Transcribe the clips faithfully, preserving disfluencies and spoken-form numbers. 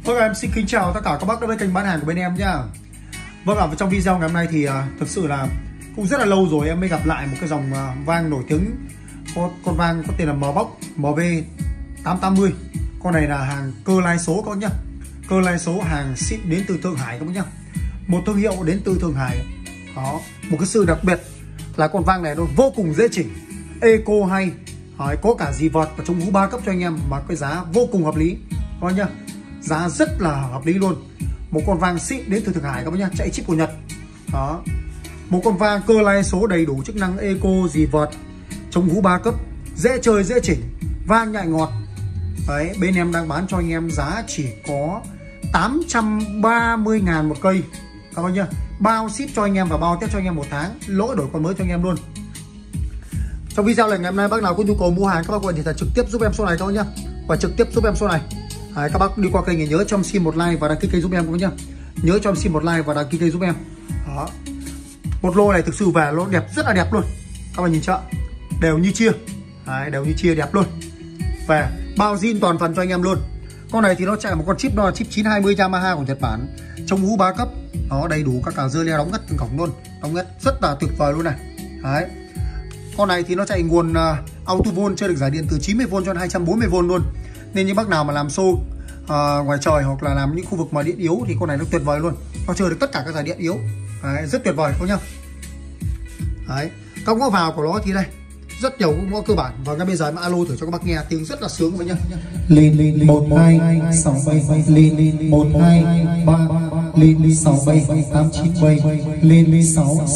Vâng, em xin kính chào tất cả các bác đã với kênh bán hàng của bên em nhá. Vâng ạ, trong video ngày hôm nay thì uh, thực sự là cũng rất là lâu rồi em mới gặp lại một cái dòng uh, vang nổi tiếng. Con, con vang có tên là M-Box M V tám tám mươi. Con này là hàng cơ lai số các bác nhá. Cơ lai số hàng ship đến từ Thượng Hải các bác nhá. Một thương hiệu đến từ Thượng Hải. Đó, một cái sự đặc biệt là con vang này nó vô cùng dễ chỉnh, eco hay. Đấy, có cả dì vọt và chống hú ba cấp cho anh em mà cái giá vô cùng hợp lý các bác nhá. Giá rất là hợp lý luôn. Một con vang xịn đến từ Thượng Hải các bác nhá, chạy chip của Nhật. Đó. Một con vang cơ lai số đầy đủ chức năng eco, dì vọt, chống hú ba cấp, dễ chơi dễ chỉnh, vang nhạy ngọt. Đấy, bên em đang bán cho anh em giá chỉ có tám trăm ba mươi ngàn một cây các bác nhá. Bao ship cho anh em và bao test cho anh em một tháng, lỗi đổi con mới cho anh em luôn. Trong video này ngày hôm nay bác nào có nhu cầu mua hàng các bác gọi điện thoại trực tiếp giúp em số này các bác nhá, và trực tiếp giúp em số này. Đấy, các bác đi qua kênh thì nhớ cho em xin một like và đăng ký kênh giúp em các bác nhá. Nhớ cho em xin một like và đăng ký kênh giúp em. Đó. Một lô này thực sự về nó đẹp, rất là đẹp luôn. Các bạn nhìn chưa? Đều như chia. Đấy, đều như chia đẹp luôn. Về bao zin toàn phần cho anh em luôn. Con này thì nó chạy một con chip, nó là chip chín hai mươi Yamaha của Nhật Bản, chống hú ba cấp. Nó đầy đủ các cả dơ le đóng ngắt từng cổng luôn. Đóng ngắt rất là tuyệt vời luôn này. Đấy. Con này thì nó chạy nguồn uh, auto volt, chơi được giải điện từ chín mươi vôn cho đến hai trăm bốn mươi vôn luôn. Nên những bác nào mà làm show uh, ngoài trời hoặc là làm những khu vực mà điện yếu thì con này nó tuyệt vời luôn. Nó chơi được tất cả các giải điện yếu. Đấy, rất tuyệt vời các nhá. Đấy, các ngõ vào của nó thì đây rất nhiều ngõ cơ bản. Và ngay bây giờ mà alo thử cho các bác nghe tiếng rất là sướng các bác nhá. Lên một hai sáu bảy lên một hai ba lên sáu bảy tám chín bảy lên sáu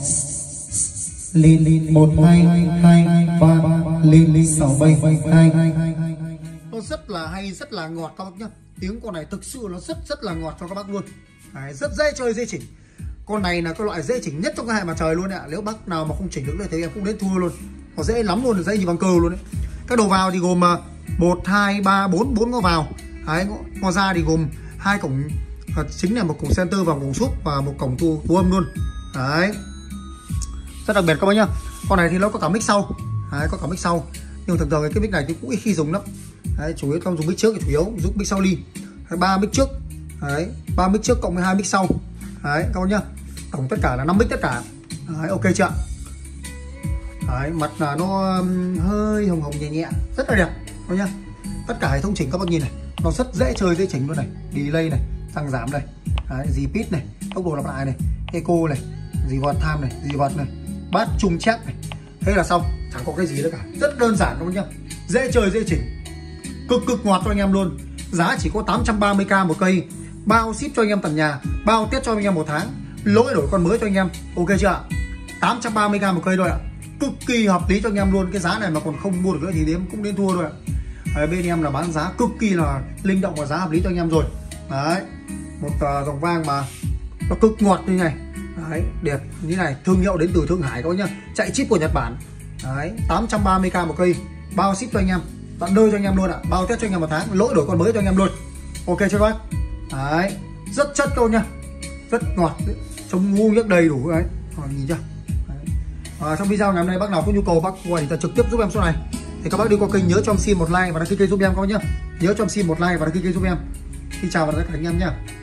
lên một hai hai ba lên sáu bảy hai. Nó rất là hay, rất là ngọt các bác nhá. Tiếng con này thực sự nó rất rất là ngọt cho các bác luôn. Đấy, rất dễ chơi dễ chỉnh. Con này là cái loại dễ chỉnh nhất trong cái hệ mặt trời luôn ạ. Nếu bác nào mà không chỉnh được thì em cũng đến thua luôn. Nó dễ lắm luôn, dễ như bằng cơ luôn đấy. Các đầu vào thì gồm một, hai, ba, bốn, bốn ngõ vào. Đấy, ngõ, ngõ ra thì gồm hai cổng chính là một cổng center và một cổng súp và một cổng thu, thu âm luôn. Đấy. Rất đặc biệt các bác nhá. Con này thì nó có cả mic sau. Đấy, có cả mic sau. Nhưng thường thường cái mic này thì cũng ít khi dùng lắm. Đấy, chủ yếu không dùng mic trước thì chủ yếu dùng mic sau ly. ba mic trước. Đấy, ba mic trước cộng với hai mic sau. Đấy các bác nhá. Tổng tất cả là năm mic tất cả. Đấy, ok chưa? Đấy, mặt là nó hơi hồng hồng nhẹ nhẹ, rất là đẹp các bác nhá. Tất cả hệ thống chỉnh các bác nhìn này, nó rất dễ chơi dễ chỉnh luôn này. Delay này, tăng giảm này. Đấy, repeat này, tốc độ lặp lại này, eco này, reverb time này, reverb này, bass trung chắc này. Thế là xong, chẳng có cái gì nữa cả. Rất đơn giản các bác nhá. Dễ chơi dễ chỉnh. Cực cực ngọt cho anh em luôn. Giá chỉ có tám trăm ba mươi k một cây. Bao ship cho anh em tận nhà, bao test cho anh em một tháng, lỗi đổi con mới cho anh em. Ok chưa ạ? tám trăm ba mươi k một cây thôi ạ. Cực kỳ hợp lý cho anh em luôn. Cái giá này mà còn không mua được nữa thì đếm cũng đến thua rồi ạ. Đấy, bên em là bán giá cực kỳ là linh động và giá hợp lý cho anh em rồi. Đấy, một uh, dòng vang mà nó cực ngọt như này. Đấy, đẹp như này, thương hiệu đến từ Thượng Hải các bác nhá, chạy chip của Nhật Bản. Đấy, tám trăm ba mươi k một cây, bao ship cho anh em, tận nơi cho anh em luôn ạ, bao test cho anh em một tháng, lỗi đổi con mới cho anh em luôn. Ok chưa bác? Đấy, rất chất đâu nhá, rất ngọt, chống ngu nhất đầy đủ đấy. Rồi, nhìn chưa? À, trong video ngày hôm nay bác nào có nhu cầu bác gọi thì trực tiếp giúp em số này. Thì các bác đi qua kênh nhớ cho em xin một like và đăng ký kênh giúp em các bác nhá. Nhớ cho em xin một like và đăng ký kênh giúp em. Xin chào và tất cả anh em nhá.